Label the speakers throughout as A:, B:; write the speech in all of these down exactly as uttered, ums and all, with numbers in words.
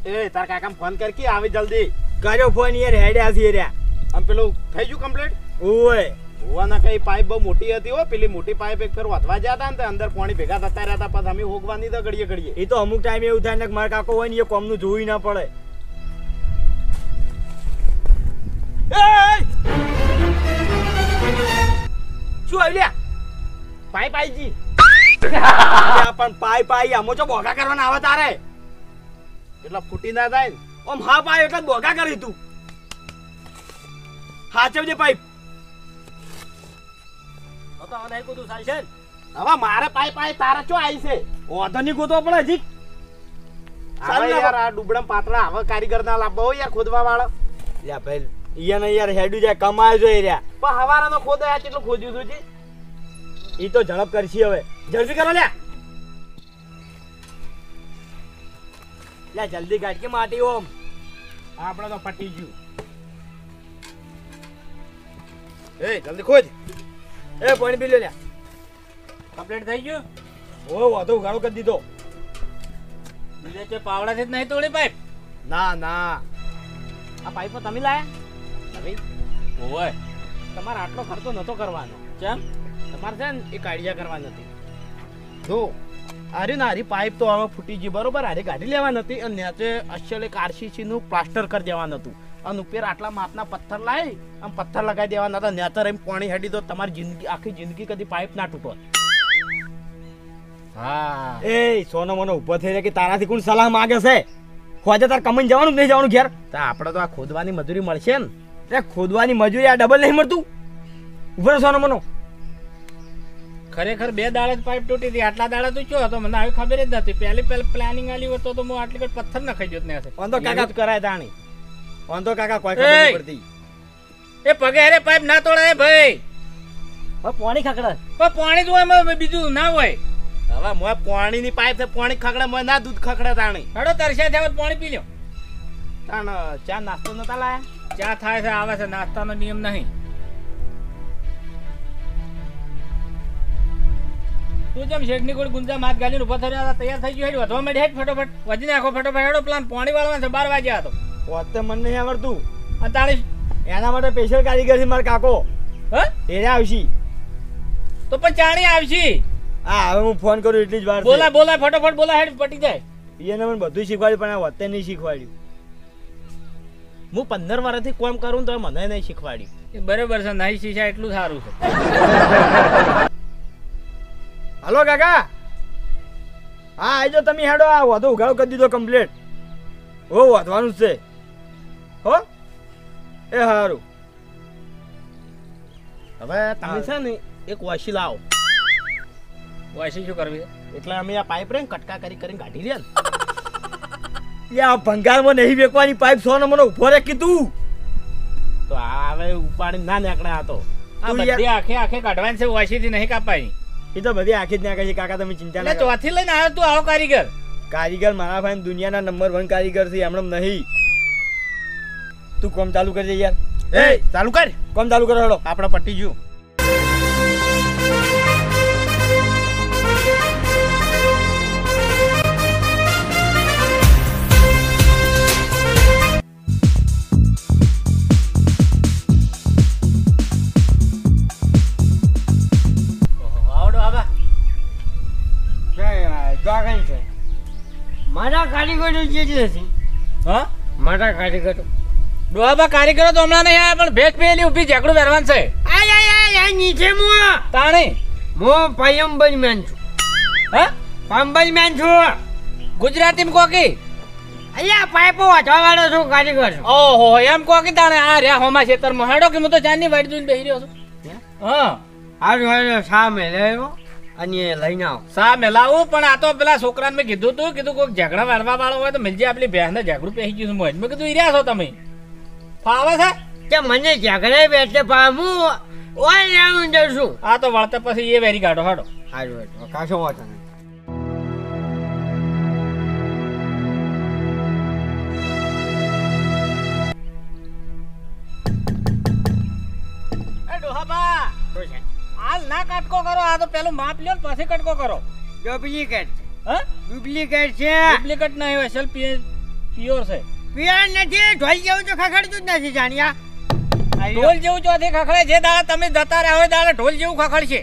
A: એ તાર કાકા ફોન કર કે આવે જલ્દી.
B: કર્યો ફોન યાર હેડ્યા છે રે.
A: આમ પેલું થઈ ગયું કમ્પ્લીટ?
B: ઓય
A: હોવાના કઈ પાઇપ બહુ મોટી હતી હો, પેલી મોટી પાઇપ એક ફેર વધવા જતા ને અંદર પાણી ભેગા થતા રહેતા, પછી અમે હોગવાની તો ઘડીએ ઘડીએ.
B: એ તો અમુક ટાઈમ એવું થાય ને કે મારા કાકો હોય ને એ કોમનું જોવું ના પડે. શું આવ્યા?
A: પાઇપ આવી જી.
B: પણ પાઈ પાઈ આમો ચો બોગા કરવાના આવે તારે.
A: એટલે ફૂટી ના થાય ને.
B: ઓમ હા પાઈ એટલે બોગા કરી તું. હાચવજે પાઇપ. તો આ નહીં કુતું ચાલશે.
A: હવે મારે પાઇપ આઈ તારા ચો આવી છે.
B: ઓધની ગોતો પડે હજી.
A: હવે યાર આ ડુબડમ પાતળા હવે કારીગર ના લાવવા હો યાર ખોદવા વાળો.
B: લ્યા ભાઈ ઈયા ને યાર હેડુ જાય કમાય જો રે.
A: પણ હવારે તો ખોદાયા કેટલું ખોદ્યું તું જી.
B: ઈ તો ઝડપ કરશી હવે. જલ્દી કરો લ્યા. લ્યા જલ્દી કાઢ કે માટી ઓમ.
A: આપણે તો પટી ગયું. એ જલ્દી ખોદ.
B: એ પાણી પી લે લ્યા.
A: કમ્પ્લીટ થઈ ગયું?
B: ઓ વાતો ઉગાડો કરી દીધો.
A: બીજે તે પાવડાથી જ નહીં તોડી પાઇપ?
B: ના ના
A: આ પાઇપો તમે લાયા? નવી? ઓય તમારે આટલો ખર્ચો નતો કરવાનો. કેમ? તમારે છે ને એક આઈડિયા કરવા નથી. જો આરી ને આરી પાઇપ તો હવે ફૂટી ગઈ બરોબર, આરી કાઢી લેવા નથી અને નેચે અસલ એક આરસીસી નું પ્લાસ્ટર કરી દેવાનું હતું અને ઉપર આટલા માપના પથ્થર લાવી આમ પથ્થર લગાવી દેવાના હતા. નેતર એમ પાણી હેડી તો તમારી જિંદગી આખી જિંદગી કદી પાઇપ ના તૂટો. હા
B: એ સોનો મોનો ઉભો થઈ જાય કે તારાથી કોણ સલાહ માંગે છે? ખોજે તાર કમાઈને જવાનું નહીં જવાનું ઘેર?
A: તો આપણે તો આ ખોદવાની મજૂરી મળશે ને.
B: એ ખોદવાની મજૂરી આ ડબલ નહીં મળતું. ઉભો સોનો મોનો.
A: ખરેખર બે દાડે જ પાઇપ તૂટી હતી. આટલા દાડે તો શું હતો મને આવી ખબર જ નથી. પહેલી પહેલી પ્લાનિંગ આલી હોત તો હું આટલી કટ પથ્થર નખાઈ જોત ને હશે.
B: ઓન તો કાકા કરાય તાણી. ઓન તો કાકા કોઈ ખબર નહીં પડતી.
A: એ પગે અરે પાઇપ ના તોડાય ભાઈ.
B: હવે પાણી ખકડે.
A: પણ પાણી તો એમાં બીજું ના હોય. હવે મોય પાણીની પાઇપ છે, પાણી ખકડે મોય ના દૂધ ખકડે તાણી. હેડો તરસ્યા થયા પાણી પી લ્યો. તાણ ચા નાસ્તો નતા લાયા? ચા થાય છે આવે છે, નાસ્તાનો નિયમ નહીં. તું જેમ શેઠની કોઈ ગુંજા માથ ગાલીને ઉભા થઈ રહ્યા તૈયાર થઈ ગયો. હેડ વધવા માંડી. હેડ ફટોફટ વજી નાખો ફટોફટ. હેડો પ્લાન પાણી વાળવાનો છે. બાર વાગ્યા હતો.
B: પોતે મને નહીં આવડતું.
A: અડતાળીસ
B: એના માટે સ્પેશિયલ કારીગર છે મારા કાકો.
A: હા
B: એને આવશી
A: તો પણ ચાણી આવશી.
B: હા હવે હું ફોન કરું એટલી જ વાર.
A: બોલા બોલા ફટોફટ બોલા. હેડ પટી જાય.
B: એને મને બધું શીખવાડ્યું પણ આ વતે નહીં શીખવાડ્યું.
A: હું પંદર વર્ષથી કામ કરું તો મને નહીં શીખવાડ્યું. એ બરાબર છે. નહીં શીખ્યા એટલું સારું છે.
B: હલો કાકા. હા આજો તમે હેડો. આ વધુ ઉઘાડો કરી દીધો કમ્પ્લીટ. હો વધવાનું જ છે હો. એ સારું. હવે તમે છે ને એક વાસી લાવો. વાસી શું કરવી? એટલે અમે આ પાઇપ રે કટકા કરી કરીને કાઢી રહ્યા ને. યા ભંગારમાં નહીં વેકવાની પાઇપ. સો ને મને ઉભો રે કીધું તો હવે ઉપાડી ના નીકળે. આ તો આ બધી આખે આખે કાઢવાની છે. વાસીથી નહીં કાપાય. એ તો બધી આખી જ નાખે છે કાકા. તમે ચિંતા ના કરો. ચોથી લઈને આવ્યો તું આવો કારીગર. કારીગર મારા ભાઈ દુનિયાના નંબર વન કારીગર છે. એમણે નહીં. તું કોમ ચાલુ કરજે યાર. એ ચાલુ કર. કોમ ચાલુ કરો. હેડો આપણે પટી ગયું. મારા કારીગરો જેટલે છે.
A: હા
B: મારા કારીગરો
A: ડોહાબા કારીગરો તો હમણાં નહીં આવ્યા પણ ભેટ પેલી ઊભી ઝઘડું પહેરવાનું છે.
B: આય આય આય નીચે મો
A: તાણી
B: મો પાયંબર મેન છું.
A: હા
B: પાયંબર મેન છું.
A: ગુજરાતીમાં કોકી
B: અલ્યા પાઇપો વાળો છું કારીગર.
A: ઓહો એમ કોકી તાણે આ રહ્યા હોમા ખેતરમાં. હેડો કે હું તો ચાંદની વાડી જોઈને બેહી રહ્યો છું. હા
B: હારું હારું સામે લેવો અને લઈને આવો.
A: સા મેલાવું પણ આ તો પેલા છોકરાને મેં કીધું તું કીધું કોઈ ઝઘડા વાળવા વાળો હોય તો મિલજે. આપણી બહેન ઝઘડું પહેરી ગયું મોજ. મેં કીધું ઈર્યા છો તમે? ફાવે છે
B: કે મને ઝઘડા બેઠે પામું ઓય જાણું જશું.
A: આ તો વળતા પછી એ વેરી કાઢો. હાડો
B: હારું કાશો વાંચો નહીં.
A: એ ડોહાબા હાલ ના કટકો કરો. આ તો પેલું માપ લ્યો ને પછી કટકો કરો.
B: ડુપ્લિકેટ.
A: હા
B: ડુપ્લિકેટ છે.
A: ડુપ્લિકેટ નહીં હોય. અસલ પ્યોર છે.
B: પિયર નથી, ઢોલ જેવું તો ખખડતું જ નથી જાણ્યા.
A: ઢોલ જેવું ચોથી ખખડે જે દાડા તમે જતા રહ્યા હોય દાડા ઢોલ જેવું ખખડશે.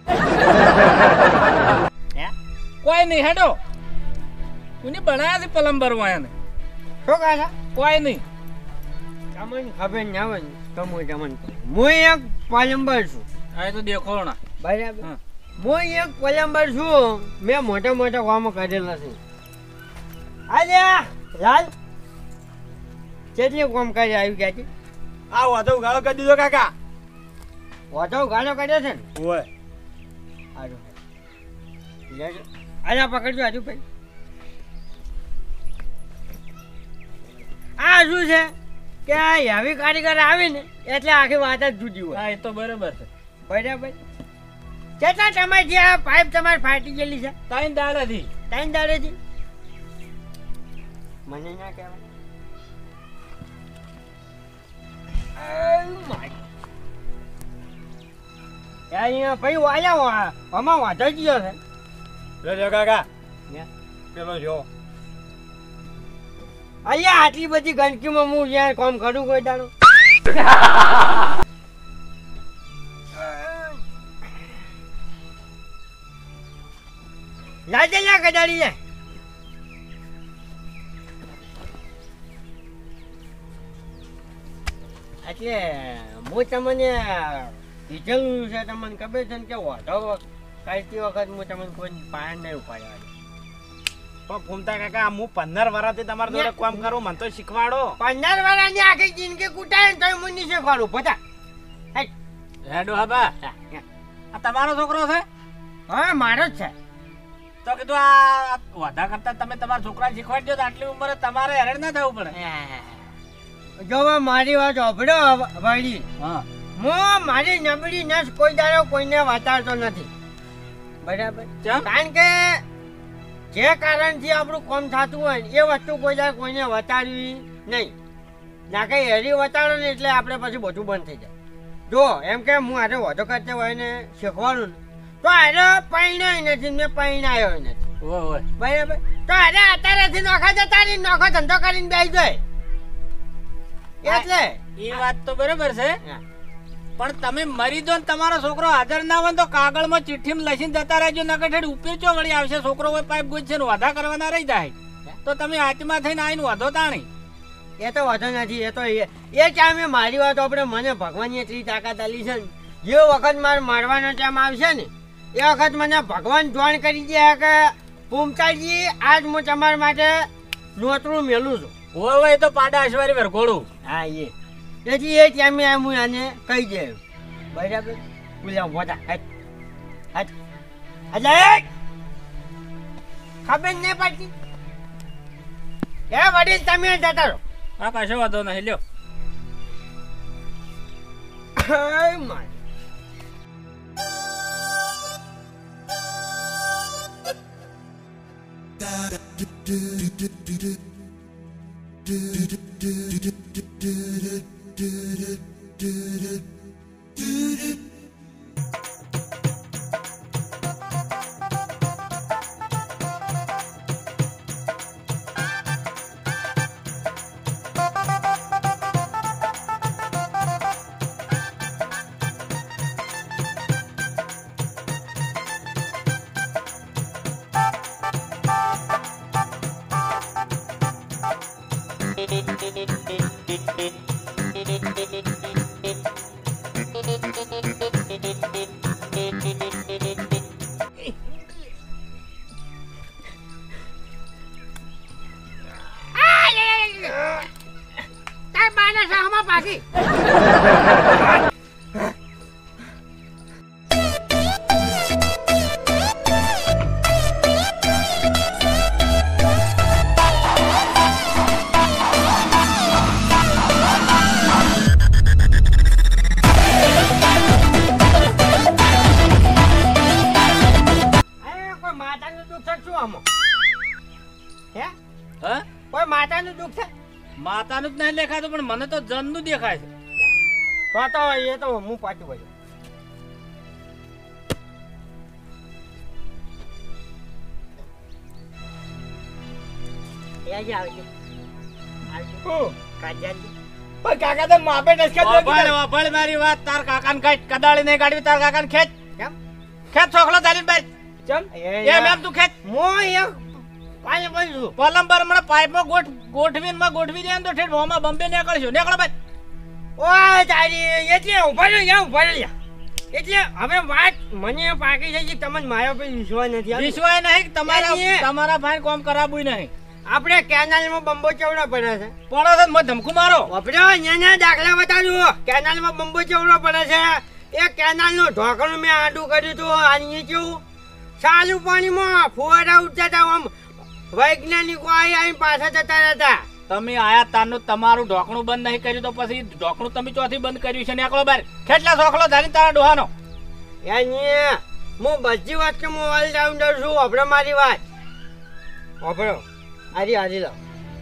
A: કોઈ નહીં હેડો. કોને બનાયા છે પ્લમ્બર વાયાને?
B: શું કહે છે?
A: કોઈ નહીં.
B: તમને ખબર ના હોય ને તો હું તમને કહું. હું એક પ્લમ્બર છું.
A: આ તો દેખો ના.
B: બરાબર. હું એક પ્લમ્બર છું. મેં મોટા મોટા કામો કરેલા છે. આજે લાલ કેટલી કામ કરી આવી ગયા છે?
C: આ વાતો ગાળો કરી દીધો કાકા.
B: વાતો ગાળો કર્યો છે ને?
C: ઓય
B: આજો લેજો. આજા પકડજો આજુ ભાઈ. આ શું છે કે આ હેવી કારીગર આવે ને એટલે આખી વાત જ જુદી હોય.
A: હા એ તો બરાબર છે.
B: બરાબર. કેટલા સમય જે આ પાઇપ તમારી ફાટી ગયેલી છે?
A: ત્રણ દાડાથી.
B: ત્રણ દાડેથી? મને ના કહેવાય. અહીંયા ભાઈ વાયા આમાં વાંધો જ ગયો છે.
C: લે કાકા પેલો જો
B: અહીંયા આટલી બધી ગંદકીમાં હું જ્યાં કામ કરું કોઈ દાડો. લાજે લા ગડાડી લે. એટલે હું તમને કીધેલું છે, તમને ખબર છે ને કે વાંધો કાઢતી વખત હું તમને કોઈ પાન નહીં ઉપાડવા.
A: પણ ફૂમતા કાકા હું પંદર વર્ષથી તમારા જોડે કામ કરું મને તો શીખવાડો.
B: પંદર વર્ષની આખી જિંદગી કુટાય ને તો હું નહીં શીખવાડું. બધા
A: હેડો હાબા આ તમારો છોકરો છે?
B: હા મારો જ છે.
A: તો કીધું આ વધા કરતા તમે તમારા છોકરા શીખવાડી દો તો આટલી ઉંમરે તમારે હેરાન ના થવું પડે.
B: જો મારી વાત સાંભળો વાડી.
A: હા
B: હું મારી નબળી નસ કોઈ દાડો કોઈને વાતારતો નથી. બરાબર. કારણ કે જે કારણથી આપણું કામ થતું હોય ને એ વસ્તુ કોઈ દાડો કોઈને વતાડવી નહીં. ના કઈ હેરી વતાડો ને એટલે આપણે પછી બધું બંધ થઈ જાય. જો એમ કે હું આજે વધુ કરતે હોય ને શીખવાનું ને તો આજે પૈણાય નથી, મેં પૈણાયો નથી. બરાબર. તો આજે અત્યારેથી નોખા જતા રહી નોખો ધંધો કરીને બેસી જાય. એટલે
A: એ વાત તો બરાબર છે પણ તમે મરી દો ને તમારો છોકરો હાજર ના હોય તો કાગળમાં ચિઠ્ઠીમાં લખીને જતા રહેજો નકર ઠેડ ઉપર ચો વળી આવશે. છોકરો કોઈ પાઇપ ગુજ છે ને વાધા કરવાના રહી જાય તો તમે હાથમાં થઈને આવીને વાધો તાણી.
B: એ તો વાંધો નથી. એ તો એ ટાઈમે મારી વાત આપણે મને ભગવાનની એટલી તાકાત આલી છે ને જે વખત મારે મારવાનો ટાઈમ આવશે ને એ વખત મને ભગવાન જોણ કરી દે કે પૂમતાજી આજ હું તમારા માટે નોતરું મેલું છું.
A: હોય હોય તો પાડા અશ્વારી વરઘોડું.
B: હા એ તેથી એ ટાઈમે હું આને કહી દે. બરાબર. બોલ્યા મોટા હાથ હાથ એટલે ખબર નહીં પડતી એ વડીલ તમે જતા રહો.
A: હા કશો વાંધો નહીં લ્યો.
B: માય બાકી
A: માતાનું જ નહીં દેખાતું પણ મને તો જનનું દેખાય છે.
B: તો તો એ તો હું પાછું ભાઈ એ જ આવે છે.
C: હું
B: કાજ્યાજી
C: પણ કાકા તો માપે નસકા જો
A: વાપળ વાપળ મારી વાત તાર કાકાને ખેંચ કદાળી નહીં કાઢવી તાર કાકાને ખેંચ
B: કેમ
A: ખેંચ છોકલો ચાલી બાર
C: ચમ
A: એમ એમ તું ખેંચ
B: મો એક પાણી પીશું
A: પલંબર મને પાઇપમાં ગોઠ ગોઠવીને માં ગોઠવી દે તો ઠેઠ મોમાં બંબે નીકળશું નીકળો ભાઈ
B: ઓય તારી એટલે ઉભા રહ્યો યા ઉભા રહ્યો એટલે હવે વાત મને પાકી છે કે તમને મારા પર વિશ્વાસ નથી આવતો.
A: વિશ્વાસ નહીં તમારા
B: યાર, એ-
A: તમારા ભાઈ કોમ કરાવવું નહીં
B: આપણે કેનાલમાં બંબો ચવડો પડે છે
A: પડો તો મને ધમકુ મારો
B: આપણે અહીંયાના દાખલા બતાડું કેનાલમાં બંબો ચવડો પડે છે એ કેનાલનું ઢોકણું મેં આડું કર્યું હતું અહીંયા કેવું ચાલુ પાણીમાં ફુવારા ઉઠતા હતા આમ વૈજ્ઞાનિકો આવી આવીને પાછા જતા રહેતા
A: તમે આયા તારનું તમારું ઢોકણું બંધ નહીં કર્યું તો પછી ઢોકણું તમે ચોથી બંધ કર્યું છે નીકળો બાર કેટલા સોખલો ધારી તારા ડોહાનો
B: અહીંયા હું બધી વાત કે હું ઓલરાઉન્ડર છું આપણે મારી વાત આપણો આરી આરી લો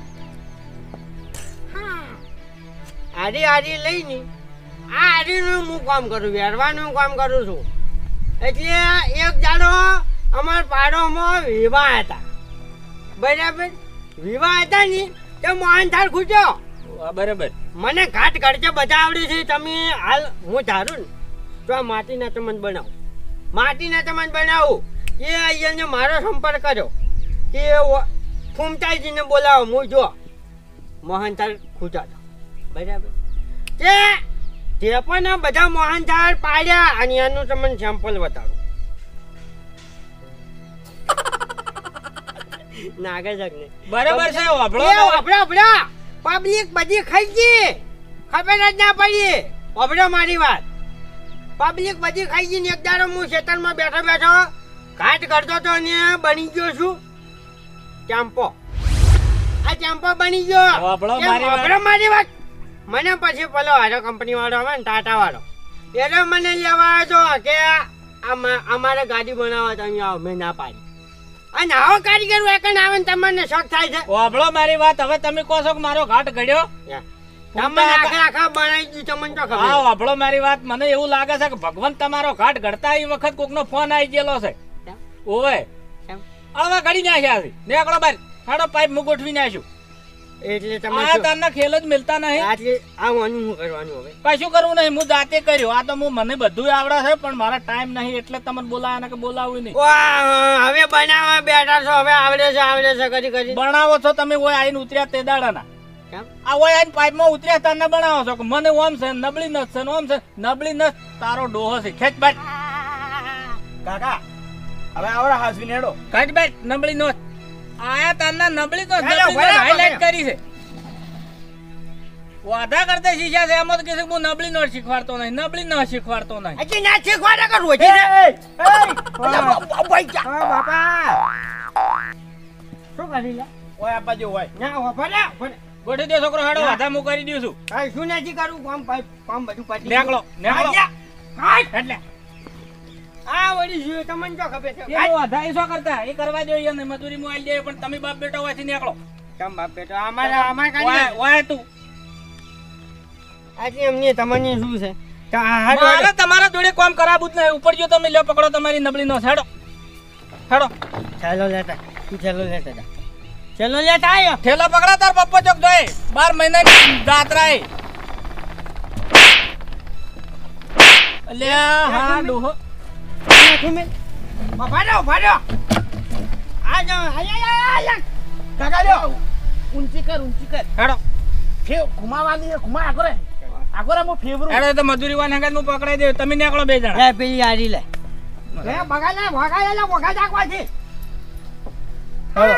B: આરી આરી લઈને આ આરીનું હું કામ કરું વેરવાનું કામ કરું છું એટલે એક જાડો અમાર પાડોમાં વિવાહ હતા બરાબર વિવાહ હતા ને તે મોહનથાળ ખૂટ્યો
A: બરાબર
B: મને ઘાટ ઘડચે બધા આવડે છે તમે હાલ હું ધારું ને તો આ માટીના ચમન બનાવું માટીના ચમન બનાવું એ અહીંયાને મારો સંપર્ક કર્યો કે ફૂમતાજીને બોલાવો હું જો મોહનથાળ ખૂટાતો બરાબર તે તે પણ બધા મોહનથાળ પાડ્યા અને એનું તમને સેમ્પલ બતાડું નાગર જગને
A: બરાબર છે વાપરો
B: એ વાપરા વાપરા પબ્લિક બધી ખાઈ ગઈ ખબર જ ના પડી વાપરો મારી વાત પબ્લિક બધી ખાઈ ગઈ ને એક દાડો હું ખેતરમાં બેઠો બેઠો ઘાટ કરતો તો ને બની ગયો છું ચેમ્પો આ ચેમ્પો બની ગયો
A: વાપરો
B: કેમ?
A: મારી વાત.
B: વાપરો મારી વાત મને પછી પેલો હારો કંપની વાળો આવે ને ટાટા વાળો એટલે મને લેવા આવ્યો હતો કે આમાં અમારે ગાડી બનાવવા તો અહીંયા આવો મેં ના પાડી અને આવો કારીગર વેકન આવે ને તમને શોખ થાય છે
A: વાપરો મારી વાત હવે તમે કહો છો કે મારો ઘાટ ઘડ્યો
B: તમને આખા આખા બનાવી દીધું તમને તો
A: હા
B: ખબર
A: વાપરો મારી વાત મને એવું લાગે છે કે ભગવાન તમારો ઘાટ ઘડતા એ વખત કોકનો ફોન આવી ગયેલો છે
B: કેમ?
A: ઓવે
B: કેમ?
A: અળવા ઘડી નાખ્યા છે નીકળો બાર હાડો પાઇપ મુ ગોઠવી નાખ્યું
B: એટલે તમે
A: આ તારના ખેલ જ મિલતા નહીં
B: આટલી આવવાનું શું કરવાનું હવે
A: કશું કરવું નહીં હું જાતે કર્યું આ તો હું મને બધું આવડે છે પણ મારા ટાઈમ નહીં એટલે તમને બોલાયા કે બોલાવું નહીં
B: વાહ, હવે બનાવવા બેઠા છો હવે આવડે છે આવડે છે કરી કરી
A: બનાવો છો તમે ઓય આઈને ઉતર્યા તે દાડાના
B: કેમ?
A: આ ઓય આઈને પાઇપમાં ઉતર્યા તારને બનાવો છો કે મને ઓમ છે નબળી નસ છે ને ઓમ છે નબળી નસ તારો ડોહો છે ખેંચ બાટ
C: કાકા હવે આવરા હાસવી નેડો
A: ખેંચ બાટ નબળી નસ આયા તારના નબળી તો
B: હેલો,
A: નબળી
B: બરાબર,
A: હાઈલાઈટ
B: બરાબર.
A: કરી છે વાધા કરતા શીખ્યા છે એમ જ કે છે કે હું નબળી નોટ શીખવાડતો નહીં નબળી ન શીખવાડતો નહીં
B: હજી ના શીખવાડે કે રોજી ને
C: એ
B: અલા, બા- ભાઈ જા. હા, બાપા શું કરી લે
C: ઓય આપા જો હોય
B: ના વફરે વફરે.
A: ગોઠવી દે છોકરો હાડો
B: ના.
A: વાધા હું કરી દઉં છું
B: હા, શું નથી કરવું કામ પાઇપ કામ બધું પતી
A: નેકળો, નેકળો.
B: હાટ.
A: એટલે
B: આ વળી જોયું તમને તો ખબર છે
A: એ વાધા એ શું કરતા એ કરવા જોઈએ ને મજૂરી માં આલી દે પણ તમે બાપ બેટો હોયથી નીકળો
B: કેમ બાપ બેટો અમારા અમારા
A: ઓય
B: કાઢી
A: ઓય તું
B: આજે એમની તમને શું છે તો આ હાટ
A: મારે
B: વાળો.
A: તમારા જોડે કામ કરાવવું જ નહીં ઉપર જો તમે લ્યો પકડો તમારી નબળી નો હેડો હેડો
B: ચાલો લેતા તું ચાલો લેતા જા. ચાલો લેતા આયો
A: ઠેલો પકડા તાર પપ્પા ચોક જોઈ બાર મહિના જાત્રા એ અલ્યા હા ડોહો
B: તમે ભાડો ભાડો આ જો આયા આયા
C: કાકા લ્યો
B: ઊંચી કર ઊંચી કર
A: હેડો
C: ફેવ ઘુમાવાની ઘુમા આગરે આગરે હું ફેવરું
A: હેડો તો મજૂરી વાન હંગાત હું પકડાઈ દે તમે નીકળો બે જણા
B: એ પેલી આરી લે એ બગા લે ભગા લે ભગા જાકવા છે
C: હેલો.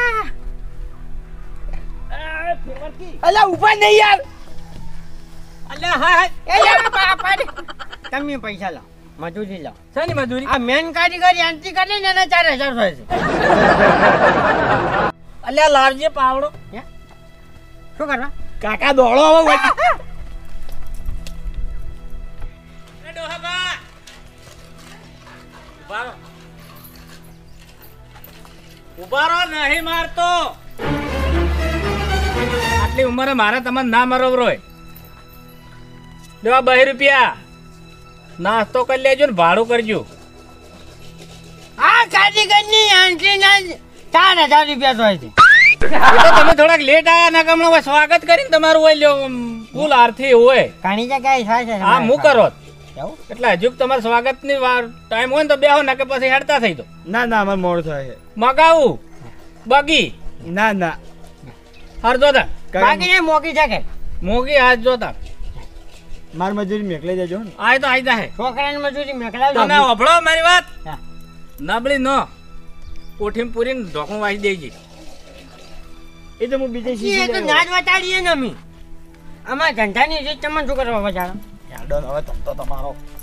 C: અલા ઉભા નહીં યાર
A: અલ્યા હા હા
B: એ લે બાપા તમે પૈસા લાવ મજૂરી લાવ
A: શેની મજૂરી
B: આ મેન કારીગર એન્ટ્રી કરે ને એના ચાર હજાર થાય છે
A: અલ્યા લાવજે પાવડો
B: હે? શું કરવા
C: કાકા દોડો હવે વળી.
A: એ ડોહા બા ઉભા રહો ઉભા રહો નહીં મારતો આટલી ઉંમરે મારે તમને ના મરવરો હોય દેવા બે રૂપિયા નાસ્તો કરી લેજો ને ભાડું કરજો
B: આ કારીગર ની એન્ટ્રી ના ચાર હજાર રૂપિયા થાય છે
D: એ તો તમે થોડાક લેટ આયા ના કમણો હોય સ્વાગત કરીને તમારું હોય લ્યો ફૂલ આરથી હોય
E: ઘણી જગ્યાએ થાય છે
D: હા હું કરો
E: એવું?
D: એટલે હજુ તમારા સ્વાગતની વાર ટાઈમ હોય ને તો બેહો ના કે પછી હેડતા થઈ તો
B: ના ના અમારે મોડું થાય છે.
D: મગાવું બગી
B: ના ના
D: હાર જોતા
E: બાકી ને મોકી છે કે
D: મોગી હાથ જોતા
B: માર મજૂરી મેકલાઈ દેજો ને.
D: આય તો આઈ જાહે
E: છોકરાની મજૂરી મેકલાવજો
D: તમે વફળો મારી વાત
E: હા.
D: નબળી ન કોઠીમ પૂરીને ઢોકણું વાસી દેજે
B: એ તો હું બીજે
E: એ
B: શીખી
E: તો
B: લેવો.
E: ના જ વટાડીએ ને અમે અમારા ધંધાની રીત તમને શું કરવા વચાડો
B: યાડો, હવે તમ તો તમારો